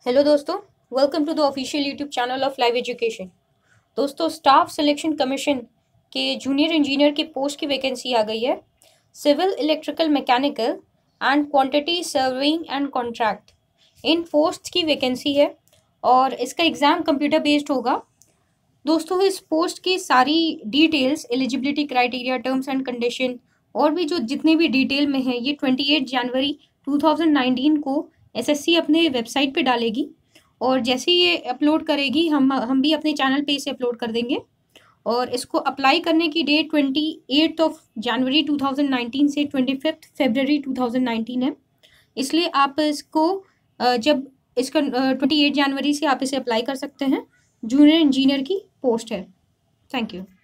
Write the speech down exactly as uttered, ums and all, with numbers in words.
Hello दोस्तों, welcome to the official YouTube channel of live education. दोस्तों, staff selection commission के junior engineer की post की vacancy आ गई है। Civil, electrical, mechanical and quantity serving and contract, इन पोस्ट की वैकेंसी है और इसका एग्ज़ाम कंप्यूटर बेस्ड होगा। दोस्तों, इस पोस्ट की सारी details, eligibility criteria, terms and condition और भी जो जितने भी डिटेल में है, ये अट्ठाईस जनवरी दो हज़ार उन्नीस को एसएससी अपने वेबसाइट पे डालेगी और जैसे ही ये अपलोड करेगी हम हम भी अपने चैनल पे इसे अपलोड कर देंगे। और इसको अप्लाई करने की date twenty eighth of January two thousand nineteen से twenty fifth February two thousand nineteen है। इसलिए आप इसको अ, जब इसका ट्वेंटी एट जनवरी से आप इसे अप्लाई कर सकते हैं। जूनियर इंजीनियर की पोस्ट है। Thank you.